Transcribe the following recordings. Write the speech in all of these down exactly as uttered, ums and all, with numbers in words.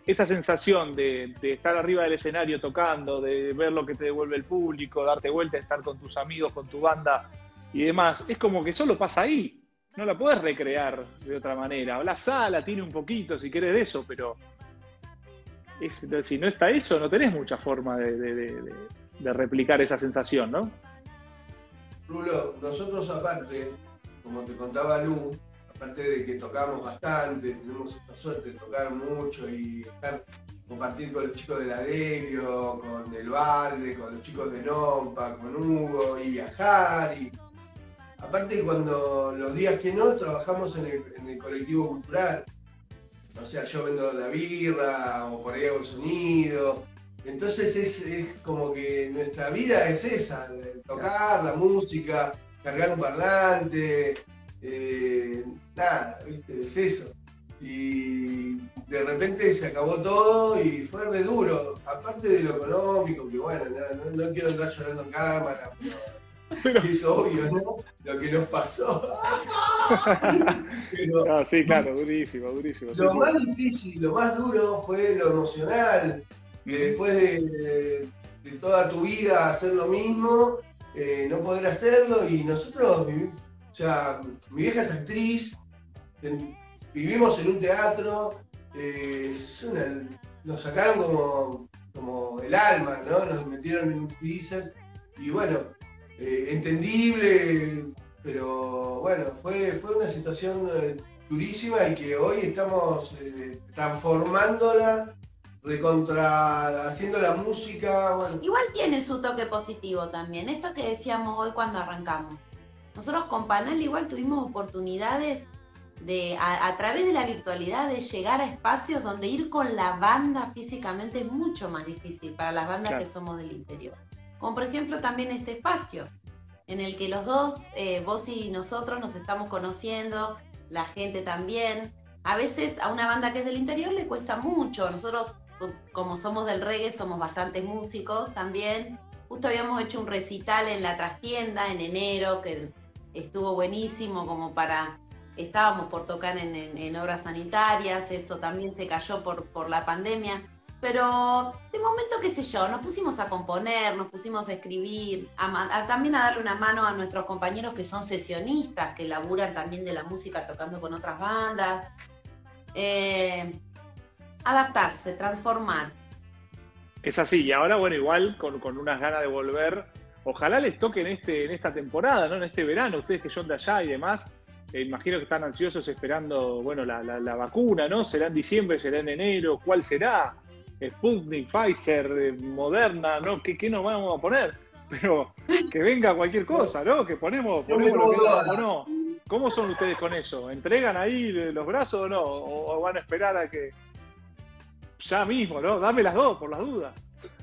esa sensación de, de estar arriba del escenario tocando, de ver lo que te devuelve el público, darte vuelta, estar con tus amigos, con tu banda y demás, es como que solo pasa ahí. No la podés recrear de otra manera. La sala tiene un poquito, si querés, de eso, pero es, si no está eso, no tenés mucha forma de, de, de, de replicar esa sensación, ¿no? Rulo, nosotros aparte, como te contaba Lu, aparte de que tocamos bastante, tenemos esta suerte de tocar mucho y estar, compartir con los chicos de la Delio, con el Valde, con los chicos de Nompa, con Hugo, y viajar. Y aparte, cuando los días que no, trabajamos en el, en el colectivo cultural. O sea, yo vendo la birra o por ahí hago sonido. Entonces es, es como que nuestra vida es esa, tocar la música, cargar un parlante, eh, nada, ¿viste? Es eso. Y de repente se acabó todo y fue re duro, aparte de lo económico, que bueno, no, no, no quiero andar llorando en cámara, pero Pero... es obvio, ¿no? Lo que nos pasó. Pero, ah, sí, claro, durísimo, durísimo. Lo sí, más difícil, lo más duro fue lo emocional. Que después de, de toda tu vida hacer lo mismo, eh, no poder hacerlo, y nosotros, o sea, mi vieja es actriz, en, vivimos en un teatro, eh, es una, nos sacaron como, como el alma, ¿no? Nos metieron en un freezer, y bueno, eh, entendible, pero bueno, fue, fue una situación eh, durísima y que hoy estamos eh, transformándola, recontra, haciendo la música, bueno. Igual tiene su toque positivo también, esto que decíamos hoy cuando arrancamos. Nosotros con Panal igual tuvimos oportunidades de, a, a través de la virtualidad, de llegar a espacios donde ir con la banda físicamente es mucho más difícil para las bandas claro. que somos del interior. Como por ejemplo también este espacio, en el que los dos, eh, vos y nosotros, nos estamos conociendo, la gente también. A veces a una banda que es del interior le cuesta mucho. Nosotros, como somos del reggae, somos bastantes músicos también. Justo habíamos hecho un recital en la trastienda en enero, que estuvo buenísimo, como para... Estábamos por tocar en, en, en obras sanitarias, eso también se cayó por, por la pandemia. Pero de momento, qué sé yo, nos pusimos a componer, nos pusimos a escribir, a, a, también a darle una mano a nuestros compañeros que son sesionistas, que laburan también de la música tocando con otras bandas. Eh, adaptarse, transformar. Es así, y ahora, bueno, igual con, con unas ganas de volver, ojalá les toque en, este, en esta temporada, ¿no? En este verano, ustedes que son de allá y demás, eh, imagino que están ansiosos esperando, bueno, la, la, la vacuna, ¿no? ¿Será en diciembre, será en enero? ¿Cuál será? Sputnik, Pfizer, Moderna, ¿no? ¿Qué, qué nos vamos a poner? Pero que venga cualquier cosa, ¿no? Que ponemos, ponemos lo que no, no. ¿Cómo son ustedes con eso? ¿Entregan ahí los brazos o no? ¿O, o van a esperar a que ya mismo, ¿no? Dame las dos, por las dudas.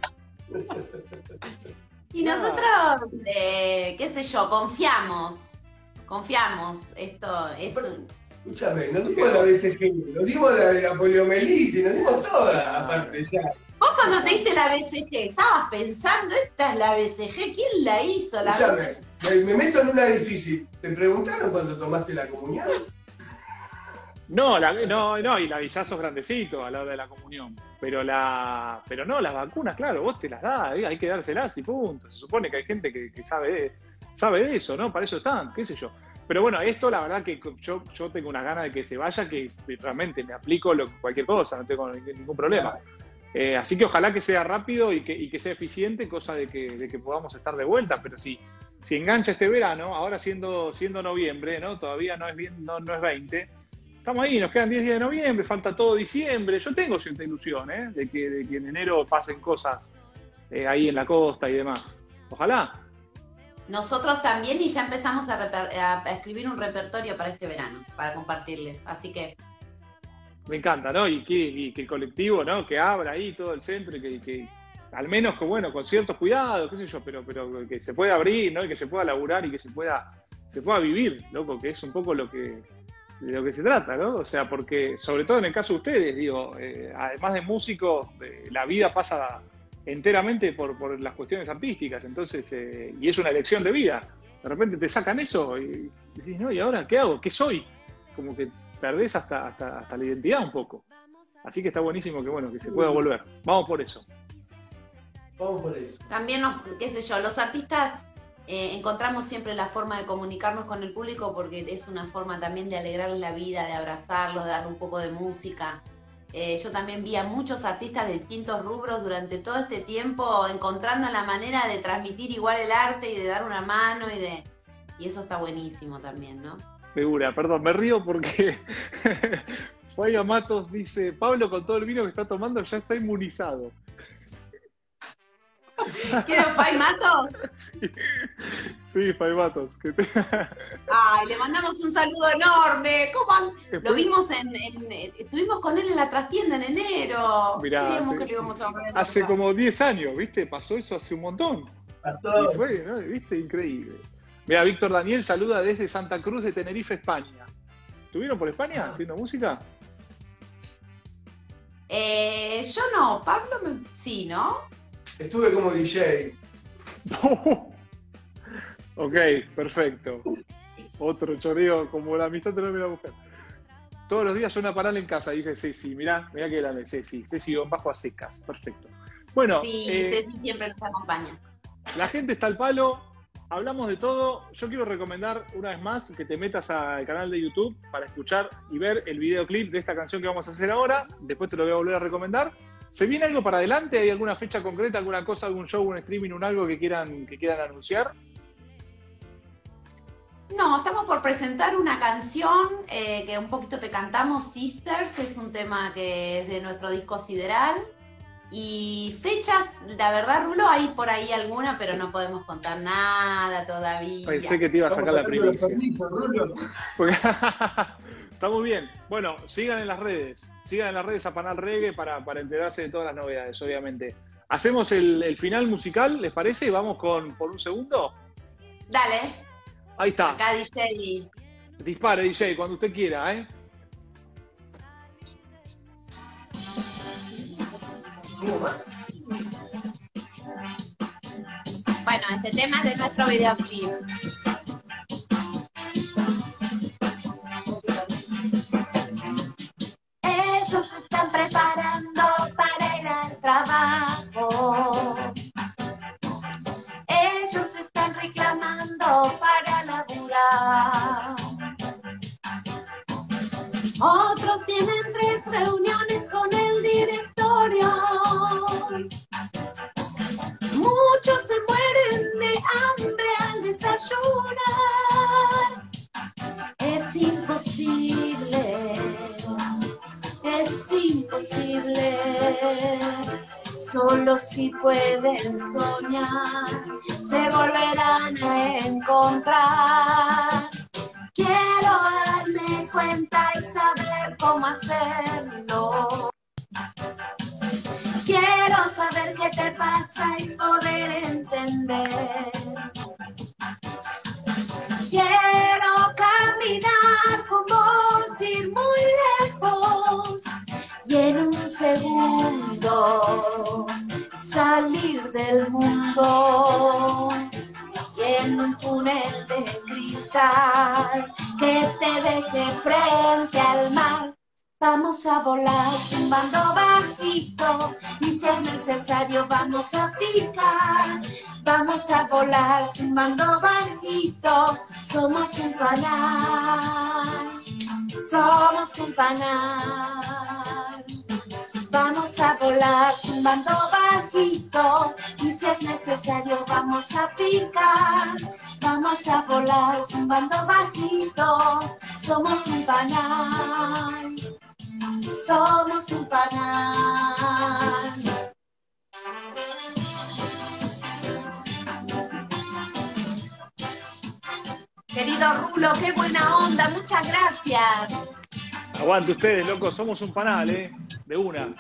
Y nosotros, eh, qué sé yo, confiamos. Confiamos. Esto es un... Escúchame, nos dimos la B C G, nos dimos la de la poliomielitis, nos dimos todas, aparte ya. Vos cuando te diste la B C G, estabas pensando, esta es la B C G, ¿quién la hizo? La Escúchame, me, me meto en una difícil. ¿Te preguntaron cuando tomaste la comunión? No, la, no, no, y la ya sos grandecito a la hora de la comunión. Pero la, pero no, las vacunas, claro, vos te las das, hay que dárselas y punto. Se supone que hay gente que, que sabe, de, sabe de eso, ¿no? Para eso están, qué sé yo. Pero bueno, esto la verdad que yo, yo tengo una gana de que se vaya, que realmente me aplico lo, cualquier cosa, no tengo ningún problema. Eh, así que ojalá que sea rápido y que, y que sea eficiente, cosa de que, de que podamos estar de vuelta. Pero si, si engancha este verano, ahora siendo, siendo noviembre, ¿no? Todavía no es, bien, no, no es veinte, estamos ahí, nos quedan diez días de noviembre, falta todo diciembre. Yo tengo cierta ilusión, ¿eh? De que, de que en enero pasen cosas eh, ahí en la costa y demás. Ojalá. Nosotros también, y ya empezamos a, a, a escribir un repertorio para este verano, para compartirles, así que... Me encanta, ¿no? Y que, y que el colectivo, ¿no? Que abra ahí todo el centro y que, que al menos, que, bueno, con ciertos cuidados, qué sé yo, pero, pero que se pueda abrir, ¿no? Y que se pueda laburar y que se pueda, se pueda vivir, loco, que es un poco lo que, de lo que se trata, ¿no? O sea, porque, sobre todo en el caso de ustedes, digo, eh, además de músicos, eh, la vida pasa enteramente por, por las cuestiones artísticas, entonces, eh, y es una elección de vida. De repente te sacan eso y decís, no, ¿y ahora qué hago? ¿Qué soy? Como que perdés hasta, hasta, hasta la identidad un poco. Así que está buenísimo que, bueno, que se pueda volver. Vamos por eso. Vamos por eso. También, nos, qué sé yo, los artistas eh, encontramos siempre la forma de comunicarnos con el público porque es una forma también de alegrarles la vida, de abrazarlos, de darle un poco de música. Eh, yo también vi a muchos artistas de distintos rubros durante todo este tiempo encontrando la manera de transmitir igual el arte y de dar una mano y de y eso está buenísimo también, ¿no? Segura, perdón, me río porque Fabio Matos dice, Pablo con todo el vino que está tomando ya está inmunizado. ¿Quién es Pai Matos? Sí, sí, Fabio Matos. Que te... Ay, le mandamos un saludo enorme. ¿Cómo han... Lo vimos en, en, estuvimos con él en la trastienda en enero. Mirá, creíamos sí, que lo íbamos a ver. hace como diez años, ¿viste? Pasó eso hace un montón. Pasó. Y fue, ¿no? ¿Viste? Increíble. Mira, Víctor Daniel saluda desde Santa Cruz de Tenerife, España. ¿Estuvieron por España haciendo música? Eh, yo no, Pablo me... sí, ¿no? Estuve como D J. Ok, perfecto. Otro choreo, como la amistad de la mujer. Todos los días una parada en casa, dice Ceci. Mirá, mirá que grande, Ceci. Ceci bajo a secas, perfecto. Bueno, sí, eh, Ceci siempre nos acompaña. La gente está al palo, hablamos de todo. Yo quiero recomendar una vez más que te metas al canal de YouTube para escuchar y ver el videoclip de esta canción que vamos a hacer ahora. Después te lo voy a volver a recomendar. ¿Se viene algo para adelante? ¿Hay alguna fecha concreta, alguna cosa, algún show, un streaming, un algo que quieran, que quieran anunciar? No, estamos por presentar una canción eh, que un poquito te cantamos, Sisters, es un tema que es de nuestro disco Sideral. Y fechas, la verdad, Rulo, hay por ahí alguna, pero no podemos contar nada todavía. Pensé que te iba a sacar la primicia. Está muy bien. Bueno, sigan en las redes. Sigan en las redes a Panal Reggae para, para enterarse de todas las novedades, obviamente. ¿Hacemos el, el final musical, les parece? Y vamos con por un segundo. Dale. Ahí está. Acá D J. Dispare, D J, cuando usted quiera, ¿eh? Bueno, este tema es de nuestro videoclip. Ellos se están preparando para ir al trabajo. Ellos están reclamando para laburar. Otros tienen tres reuniones con el directorio. Muchos se mueren de hambre al desayunar. Es imposible, es imposible. Solo si pueden soñar, se volverán a encontrar. Quiero darme cuenta y saber cómo hacerlo. Quiero saber qué te pasa y poder entender. Quiero caminar con vos, ir muy lejos y en un segundo salir del mundo. Y en un túnel de cristal que te deje frente al mar. Vamos a volar zumbando bajito y si es necesario vamos a picar. Vamos a volar zumbando bajito, somos un panal, somos un panal. Vamos a volar zumbando bajito y si es necesario vamos a picar. Vamos a volar zumbando bajito, somos un panal, somos un panal. Querido Rulo, qué buena onda, muchas gracias. Aguante ustedes, locos, somos un panal, ¿eh? De una.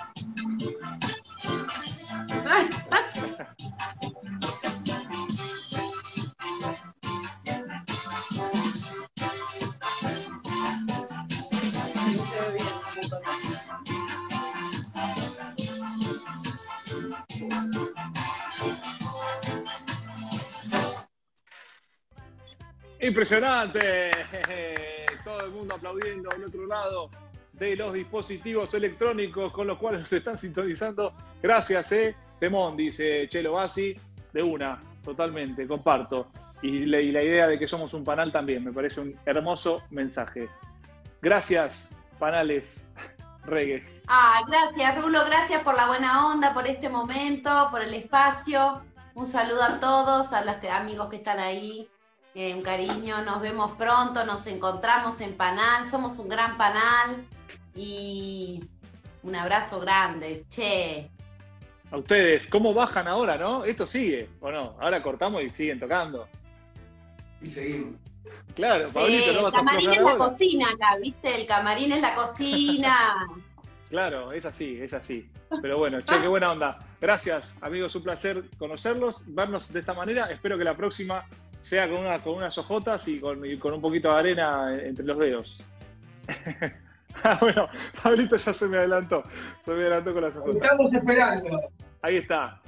Impresionante. Todo el mundo aplaudiendo del otro lado de los dispositivos electrónicos con los cuales nos están sintonizando. Gracias, eh. Temón, dice Chelo Bassi, de una, totalmente, comparto. Y la, y la idea de que somos un panal también, me parece un hermoso mensaje. Gracias, panales regues. Ah, gracias, Rulo, gracias por la buena onda, por este momento, por el espacio. Un saludo a todos, a los que, amigos que están ahí. Eh, un cariño, nos vemos pronto, nos encontramos en Panal, somos un gran panal. Y un abrazo grande, che. A ustedes, ¿cómo bajan ahora, no? Esto sigue, ¿o no? Ahora cortamos y siguen tocando. Y seguimos. Claro, Sí, Pablito, no vas a el camarín aflojar es la ahora. cocina acá, ¿viste? El camarín es la cocina. Claro, es así, es así. Pero bueno, che, qué buena onda. Gracias, amigos, un placer conocerlos, vernos de esta manera. Espero que la próxima sea con, una, con unas ojotas y con, y con un poquito de arena entre los dedos. Ah, bueno, Pablito ya se me adelantó. Se me adelantó con las ojotas. Estamos esperando. Ahí está.